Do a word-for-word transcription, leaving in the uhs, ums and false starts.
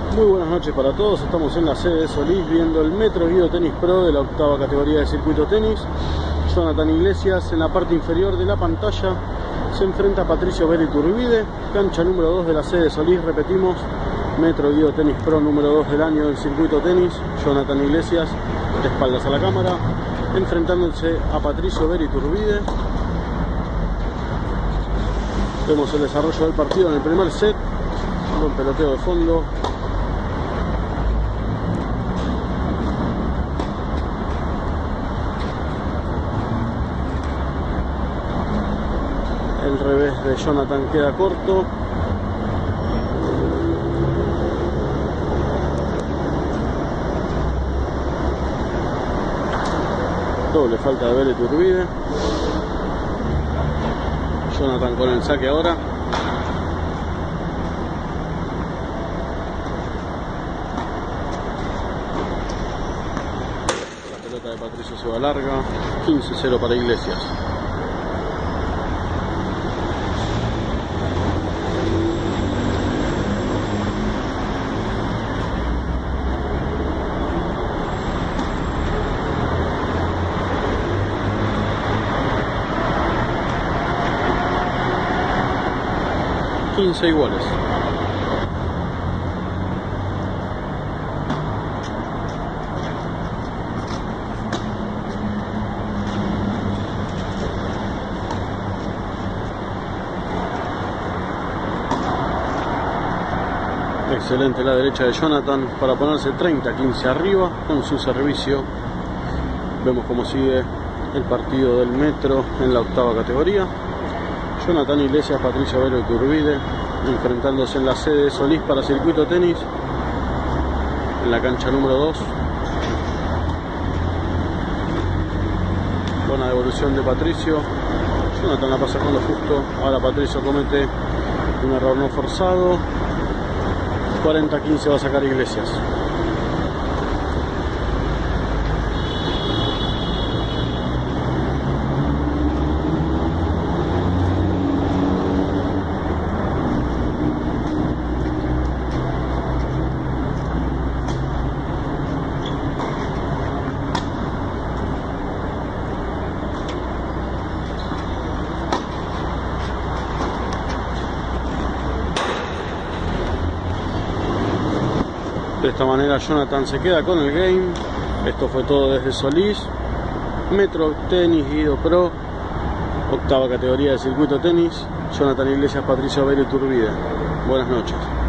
Muy buenas noches para todos, estamos en la sede de Solís viendo el Metro Guido Tenis Pro de la octava categoría de circuito tenis. Jonathan Iglesias en la parte inferior de la pantalla se enfrenta a Patricio Vera Iturbide, cancha número dos de la sede de Solís, repetimos, Metro Guido Tenis Pro número dos del año del circuito tenis. Jonathan Iglesias de espaldas a la cámara, enfrentándose a Patricio Vera Iturbide. Vemos el desarrollo del partido en el primer set, un buen peloteo de fondo. El revés de Jonathan queda corto. Doble falta de Vera Iturbide. Jonathan con el saque ahora. La pelota de Patricio se va larga. quince cero para Iglesias. quince iguales. Excelente la derecha de Jonathan para ponerse treinta quince arriba con su servicio. Vemos cómo sigue el partido del Metro en la octava categoría. Jonathan Iglesias, Patricio Vera Iturbide enfrentándose en la sede de Solís para circuito tenis en la cancha número dos. Buena devolución de Patricio. Jonathan la pasa con lo justo. Ahora Patricio comete un error no forzado. cuarenta quince va a sacar Iglesias. De esta manera Jonathan se queda con el game. Esto fue todo desde Solís. Metro Tenis Guido Pro, octava categoría de circuito tenis. Jonathan Iglesias, Patricio Vera Iturbide. Buenas noches.